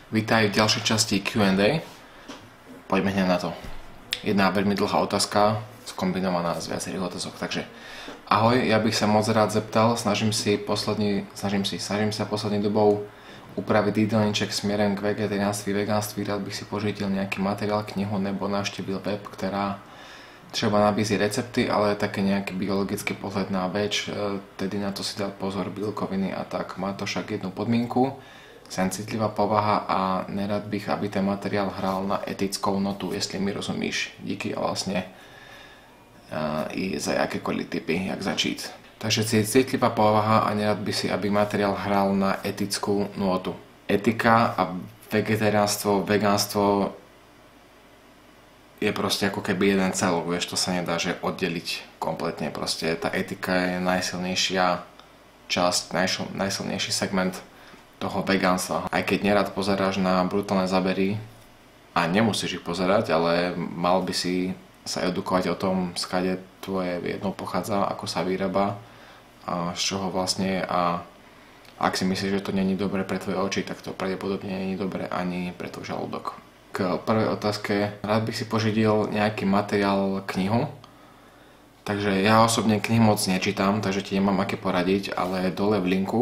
Vítaj v ďalšej časti Q&A. Poďme hneď na to. Jedna veľmi dlhá otázka, skombinovaná z viacerých otázok. Takže ahoj, ja bych sa moc rád zeptal, snažím sa poslední dobou upraviť jídelníček smerom k vegetariánství, rád bych si požitil nejaký materiál, knihu nebo navštívil web, ktorá třeba nabízí recepty, ale také nejaký biologický pohľad na več, tedy na to si dať pozor, bílkoviny a tak. Má to však jednu podmienku, som citlivá povaha a nerad bych, aby ten materiál hral na etickou notu, jestli mi rozumíš. Díky a vlastne i za jakékoliv tipy, jak začít. Takže si citlivá povaha a nerad by si, aby materiál hral na etickú notu. Etika a vegetariánstvo, vegánstvo je proste ako keby jeden celok, vieš, to sa nedá že oddeliť kompletne. Proste tá etika je najsilnejšia časť, najsilnejší segment toho vegánstva. Aj keď nerad pozeráš na brutálne zábery a nemusíš ich pozerať, ale mal by si sa edukovať o tom, skade tvoje jedno pochádza, ako sa vyrába a z čoho vlastne a ak si myslíš, že to není dobré pre tvoje oči, tak to pravdepodobne není dobré ani pre tvoj žalúdok. K prvej otázke, rád bych si požidil nejaký materiál, knihu. Takže ja osobne knih moc nečítam, takže ti nemám aké poradiť, ale dole v linku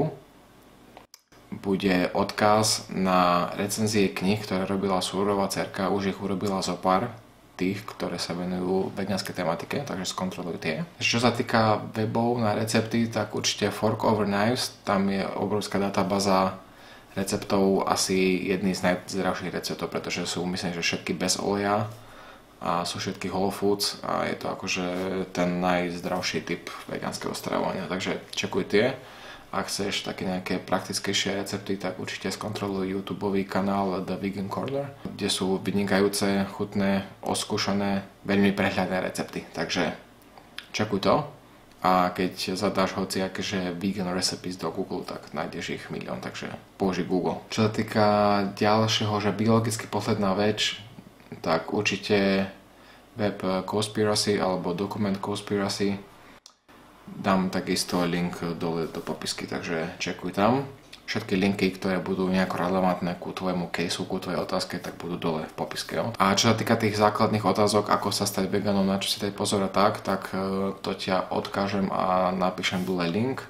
bude odkaz na recenzie knih, ktoré robila Súrová dcerka, už ich urobila zo pár tých, ktoré sa venujú vegánskej tematike, takže skontroluj tie. Čo sa týka webov na recepty, tak určite Fork Over Knives, tam je obrovská databáza receptov, asi jedný z najzdravších receptov, pretože sú, myslím, že všetky bez oleja a sú všetky whole foods a je to akože ten najzdravší typ vegánskeho stravovania, takže čekuj tie. Ak chceš také nejaké praktickejšie recepty, tak určite skontroluj YouTubeový kanál The Vegan Corner, kde sú vynikajúce, chutné, oskúšané, veľmi prehľadné recepty. Takže čekuj to a keď zadáš hociaké že vegan recipes do Google, tak nájdeš ich milión, takže použij Google. Čo sa týka ďalšieho, že biologický pohľad na več, tak určite web Cowspiracy alebo dokument Cowspiracy. Dám takisto link dole do popisky, takže čekuj tam. Všetky linky, ktoré budú nejako relevantné ku tvojemu caseu, ku tvojej otázke, tak budú dole v popiske. Jo? A čo sa týka tých základných otázok, ako sa stať veganom, na čo si dať pozor a tak to ťa odkážem a napíšem dole link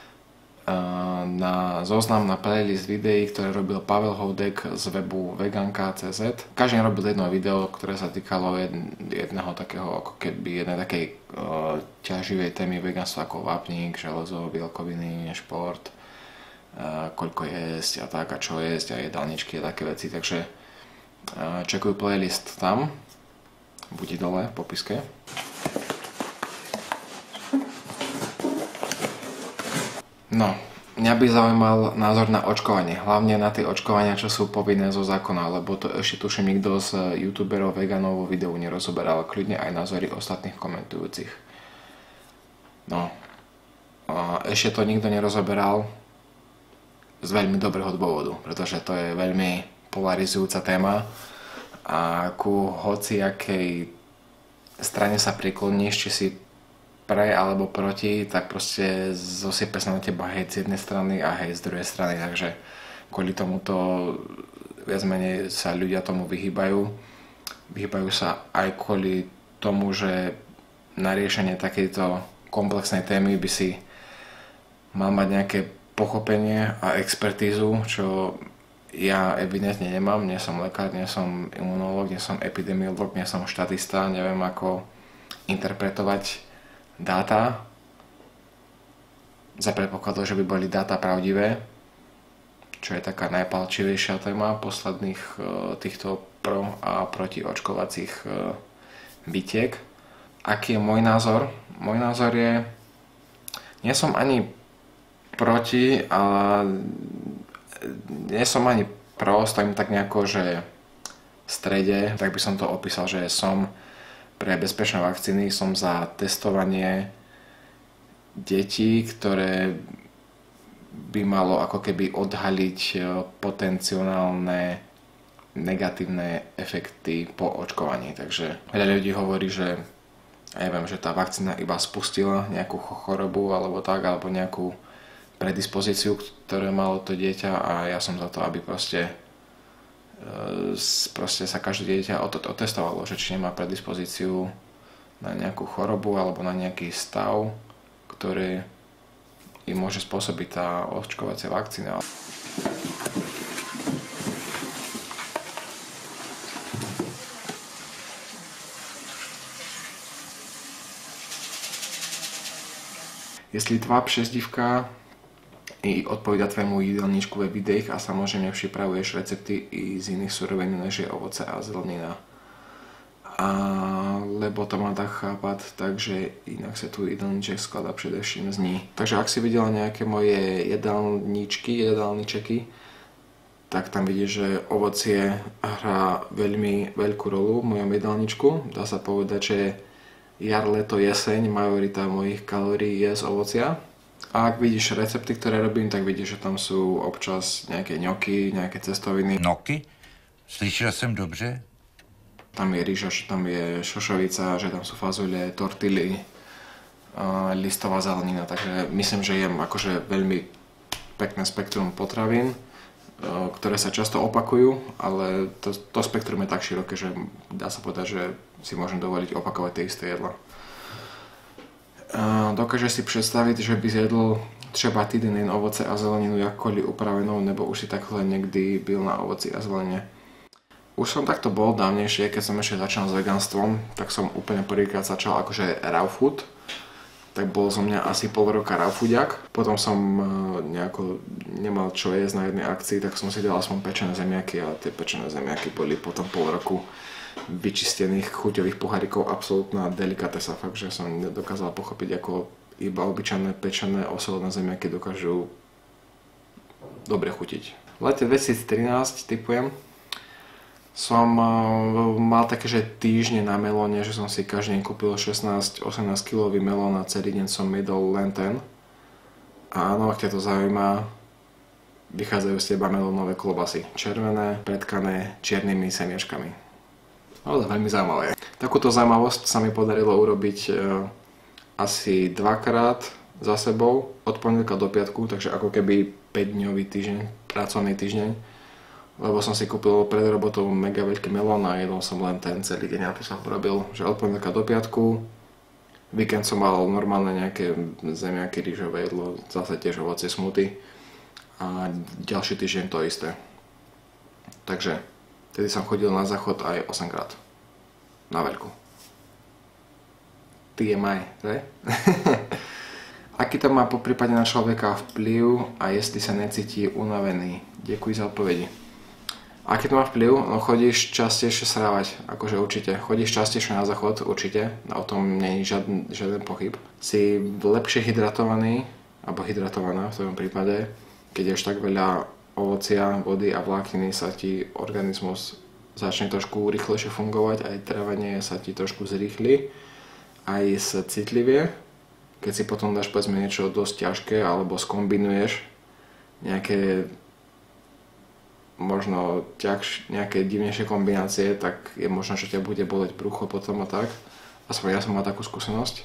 na zoznam, na playlist videí, ktoré robil Pavel Houdek z webu veganka.cz. Každý robil jedno video, ktoré sa týkalo jedného takého, ako keby jednej takej ťaživej témy veganstva, ako vápnik, železo, bielkoviny, šport, koľko jesť a tak, a čo jesť a jedálničky a také veci. Takže čekuj playlist tam, bude dole v popiske. No, mňa by zaujímal názor na očkovanie, hlavne na tie očkovania, čo sú povinné zo zákona, lebo to ešte tuším nikto z youtuberov veganov vo videu nerozoberal, kľudne aj názory ostatných komentujúcich. No, ešte to nikto nerozoberal z veľmi dobrého dôvodu, pretože to je veľmi polarizujúca téma a ku hociakej strane sa prikloníš, či si pre alebo proti, tak proste zosype sa na teba hejt z jednej strany a hejt z druhej strany, takže kvôli tomuto viac menej sa ľudia tomu vyhýbajú. Vyhýbajú sa aj kvôli tomu, že na riešenie takejto komplexnej témy by si mal mať nejaké pochopenie a expertízu, čo ja evidentne nemám, nie som lekár, nie som imunológ, nie som epidemiológ, nie som štatista, neviem ako interpretovať dáta, za predpokladu, že by boli dáta pravdivé, čo je taká najpalčivejšia téma posledných týchto pro a proti očkovacích bitiek. Aký je môj názor? Môj názor je, nie som ani proti, ale nie som ani pro, stojím tak nejako, že v strede, tak by som to opísal, že som pre bezpečné vakcíny, som za testovanie detí, ktoré by malo ako keby odhaliť potenciálne negatívne efekty po očkovaní. Takže veľa ľudí hovorí, že ja viem, že tá vakcína iba spustila nejakú chorobu alebo tak, alebo nejakú predispozíciu, ktoré malo to dieťa, a ja som za to, aby proste proste sa každé dieťa otestovalo, že či nemá predispozíciu na nejakú chorobu alebo na nejaký stav, ktorý im môže spôsobiť tá očkovacia vakcína. Jestli tvá přezdívka i odpovídá tvému jídelníčku ve videích a samozřejmě připravuješ recepty i z jiných surovin než je ovoce a zelenina. Lebo to má tak chápat, takže jinak se tu jídelníček skladá především z ní. Takže ak si viděla nějaké moje jedálničeky, tak tam vidíš, že ovocie hrá veľmi veľkú rolu v mojom jedálničku. Dá sa povedať, že jar, leto, jeseň, majorita mojich kalórií je z ovocia. A ak vidíš recepty, ktoré robím, tak vidíš, že tam sú občas nejaké ňoky, nejaké cestoviny. Ňoky? Slyšel jsem dobře? Tam je rýža, tam je šošovica, že tam sú fazole, tortily, listová zelenina. Takže myslím, že jem akože veľmi pekné spektrum potravín, ktoré sa často opakujú, ale to spektrum je tak široké, že dá sa povedať, že si môžem dovoliť opakovať tie isté jedla. Dokážeš si představit, že by zjedl třeba týden jen ovoce a zeleninu jakkoliv upravenou, nebo už si takhle někdy byl na ovoci a zelenině? Už som takto bol dávnejšie, keď som ešte začal s veganstvom, tak som úplne prvýkrát začal akože raw food. Tak bol zo mňa asi pol roka raw foodiak. Potom som nejako nemal čo jesť na jednej akcii, tak som si dal aspoň pečené zemiaky a tie pečené zemiaky boli potom pol roku vyčistených chuťových pohárikov absolútna delikatesa. Fakt, že som nedokázal pochopiť, ako iba obyčajné pečené osolené zemiaky dokážu dobre chutiť. V lete 2013 typujem, som mal také, že týždne na melóne, že som si každý deň kúpil 16-18 kilový melón a celý deň som jedol len ten. A áno, ak ťa to zaujíma, vychádzajú z teba melónové klobasy. Červené, pretkané čiernymi semiačkami. Ale veľmi zaujímavé. Takúto zaujímavosť sa mi podarilo urobiť asi dvakrát za sebou, od pondelka do piatku, takže ako keby 5-dňový týždeň, pracovný týždeň. Lebo som si kúpil pred robotou mega veľký melón a jedol som len ten celý deň a to som urobil, že od pondelka do piatku. Víkend som mal normálne nejaké zemiaky, rýžové jedlo, zase tiež ovocie, smuty a ďalší týždeň to isté. Takže tedy som chodil na záchod aj 8 krát. Na veľkú. TMI, že? Aký to má po prípade na človeka vplyv a jestli sa necíti unavený? Ďakujem za odpovedi. Aký to má vplyv? No chodíš častejšie srávať, akože určite. Chodíš častejšie na záchod, určite. O tom nie je žiaden pochyb. Si lepšie hydratovaný, alebo hydratovaná v tvojom prípade. Keď ješ tak veľa ovocia, vody a vlákniny, sa ti organizmus začne trošku rýchlejšie fungovať, aj trávenie sa ti trošku zrýchli, aj sa citlivie. Keď si potom dáš povedzme niečo dosť ťažké, alebo skombinuješ nejaké možno nejaké divnejšie kombinácie, tak je možno, že ťa bude boleť brucho potom a tak. Aspoň ja som mal takú skúsenosť,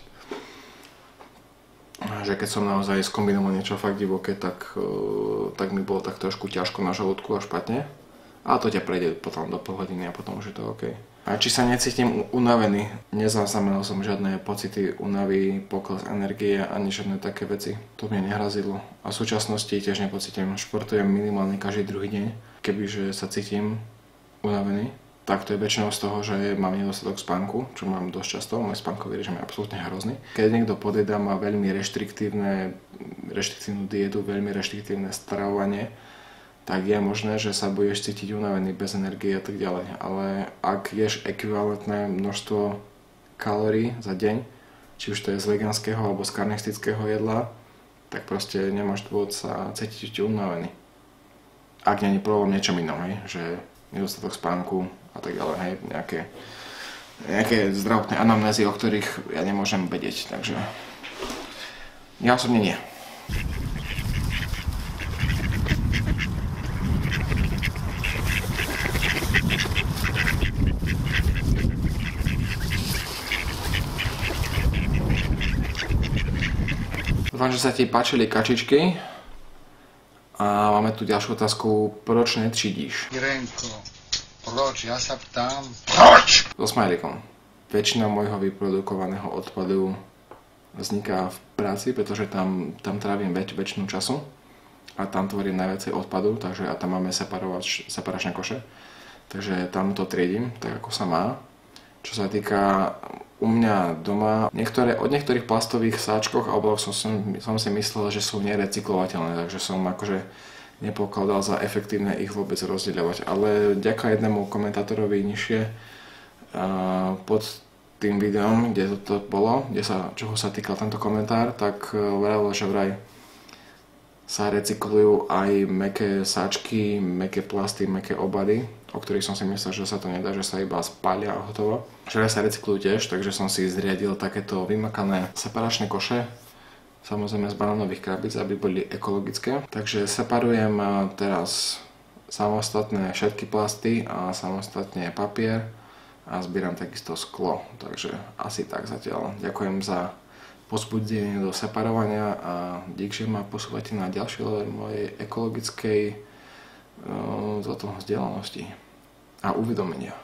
že keď som naozaj skombinoval niečo fakt divoké, tak mi bolo tak trošku ťažko na žalúdku a špatne. A to ťa prejde potom do pol hodiny a potom už je to OK. A či sa necítim unavený? Nezaznamenal som žiadne pocity únavy, pokles energie ani žiadne také veci. To mne nehrazilo. A v súčasnosti tiež nepocítim. Športujem minimálne každý druhý deň. Kebyže sa cítim unavený, tak to je väčšinou z toho, že mám nedostatok spánku, čo mám dosť často. Môj spánkový režim je absolútne hrozný. Keď niekto podjedá, má veľmi reštriktívnu dietu, veľmi reštriktívne stravovanie, tak je možné, že sa budeš cítiť unavený, bez energie a tak ďalej. Ale ak ješ ekvivalentné množstvo kalórií za deň, či už to je z veganského alebo z karnistického jedla, tak proste nemáš dôvod sa cítiť unavený. Ak nie je problém niečom inom, hej, že nedostatok spánku a tak ďalej, hej, nejaké zdravotné anamnézy, o ktorých ja nemôžem vedieť, takže ja osobne nie. Dúfam, že sa ti páčili kačičky. A máme tu ďalšiu otázku. Proč netřídíš? Irenko, Proč? Ja sa ptám. Proč? So smajlikom. Väčšina môjho vyprodukovaného odpadu vzniká v práci, pretože tam trávim väčšinu času a tam tvorím najviacej odpadu, takže a tam máme separačné koše. Takže tam to triedím, tak ako sa má. Čo sa týka u mňa doma, od niektorých plastových sáčkoch a obalov som si myslel, že sú nerecyklovateľné, takže som akože nepokladal za efektívne ich vôbec rozdeľovať. Ale vďaka jednému komentátorovi nižšie pod tým videom, kde to bolo, čoho sa týkal tento komentár, tak vravil, že vraj sa recyklujú aj mäkké sáčky, mäkké plasty, mäkké obaly, o ktorých som si myslel, že sa to nedá, že sa iba spália a hotovo. Že sa recyklujú tiež, takže som si zriadil takéto vymakané separačné koše, samozrejme z banánových krabíc, aby boli ekologické. Takže separujem teraz samostatné všetky plasty a samostatne papier a zbieram takisto sklo, takže asi tak zatiaľ. Ďakujem za povzbudenie do separovania a dík, že ma posúvate na ďalšie level mojej ekologickej vzdelanosti a uvedomenia.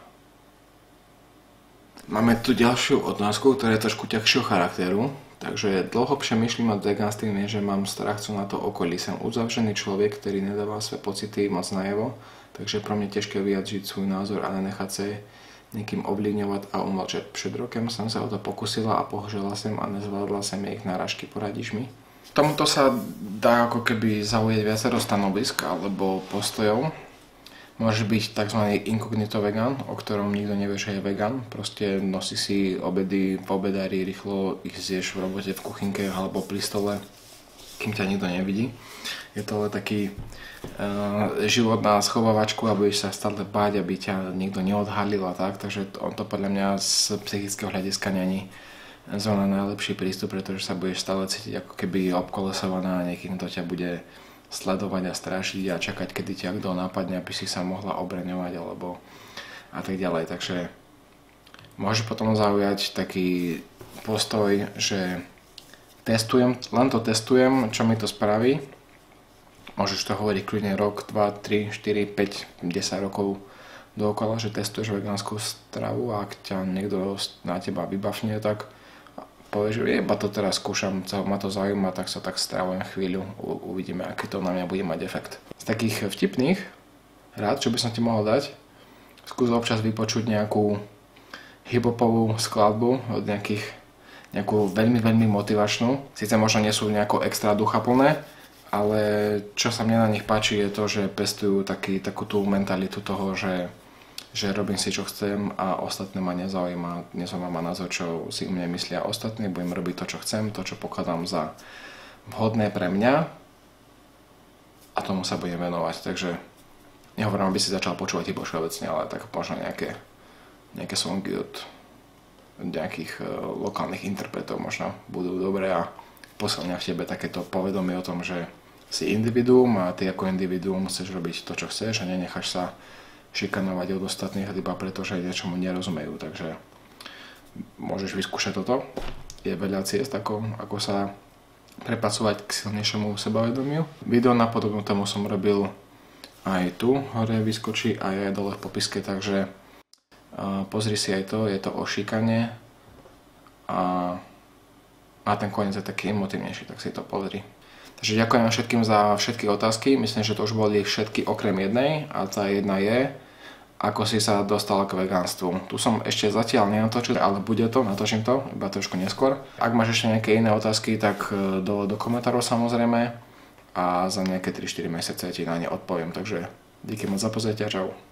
Máme tu ďalšiu otázku, ktorá je trošku ťažšieho charakteru. Takže dlho přemýšlím nad veganstvom, je, že mám strach co na to okolí. Som uzavřený človek, ktorý nedáva své pocity moc najevo, takže pro mňa ťažké vyjadřiť svůj názor a nenechať sa niekým ovlivňovať a umlčať. Před rokem som sa o to pokusila a pohožela som a nezvládla som ich náražky. Poradíš mi? Tomuto sa dá ako keby zaujať viacero stanovisk alebo postojov. Môže byť tzv. Inkognito vegan, o ktorom nikto nevie, že je vegan. Proste nosí si obedy v obedári, rýchlo ich zješ v robote, v kuchynke alebo pri stole, kým ťa nikto nevidí. Je to ale taký život na schovávačku a budeš sa stále báť, aby ťa nikto neodhalil a tak. Takže to podľa mňa z psychického hľadiska není zrovna najlepší prístup, pretože sa budeš stále cítiť ako keby obkolesovaná a niekým to ťa bude sledovať a strážiť a čakať, kedy ťa kto napadne, aby si sa mohla obraňovať alebo a tak ďalej. Takže môže potom zaujať taký postoj, že len to testujem, čo mi to spraví. Môžeš to hovoriť kľudne rok, 2, 3, 4, 5, 10 rokov dookola, že testuješ vegánsku stravu a ak ťa niekto na teba vybafne, tak povieš, že iba to teraz skúšam, ma to zaujíma, tak sa tak stravujem chvíľu, uvidíme, aký to na mňa bude mať efekt. Z takých vtipných rád, čo by som ti mohol dať, skús občas vypočuť nejakú hip-hopovú skladbu od nejakú veľmi, veľmi motivačnú. Sice možno nie sú nejako extra duchaplné, ale čo sa mne na nich páči je to, že pestujú takú tú mentalitu toho, že robím si čo chcem a ostatné ma nezaujíma ma názor, čo si u mňa myslia ostatní, budem robiť to, čo chcem, to, čo pokladám za vhodné pre mňa a tomu sa budem venovať. Takže nehovorím, aby si začal počúvať iba všeobecne, ale tak možno nejaké songy od nejakých lokálnych interpretov možno budú dobré a posilňa v tebe takéto povedomie o tom, že si individuum a ty ako individuum chceš robiť to, čo chceš a nenecháš sa šikanovať od ostatných iba preto, že niečomu nerozumejú. Takže môžeš vyskúšať toto. Je veľa ciest, ako sa prepracovať k silnejšiemu sebavedomiu. Video na podobnú tému som robil aj tu, hore vyskočí a je dole v popiske, takže pozri si aj to, je to o šikane a ten koniec je taký emotívnejší, tak si to pozri. Takže ďakujem všetkým za všetky otázky, myslím, že to už boli všetky okrem jednej a tá jedna je, ako si sa dostala k vegánstvu. Tu som ešte zatiaľ nenatočil, ale bude to, natočím to, iba trošku neskôr. Ak máš ešte nejaké iné otázky, tak do komentárov samozrejme a za nejaké 3-4 mesiace ti na ne odpoviem, takže díky moc za pozornosť a čau.